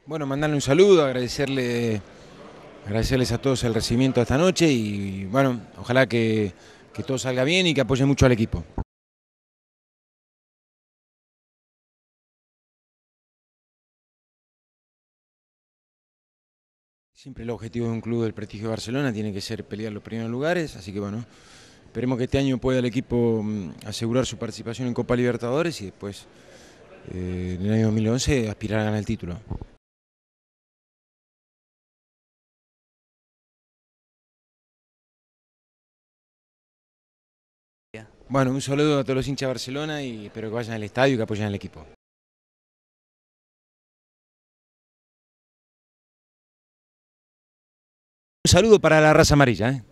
Bueno, mandarle un saludo, agradecerles a todos el recibimiento de esta noche y bueno, ojalá que todo salga bien y que apoyen mucho al equipo. Siempre el objetivo de un club del prestigio de Barcelona tiene que ser pelear los primeros lugares, así que bueno, esperemos que este año pueda el equipo asegurar su participación en Copa Libertadores y después, en el año 2011, aspirar a ganar el título. Bueno, un saludo a todos los hinchas de Barcelona y espero que vayan al estadio y que apoyen al equipo. Un saludo para la raza amarilla, ¿eh?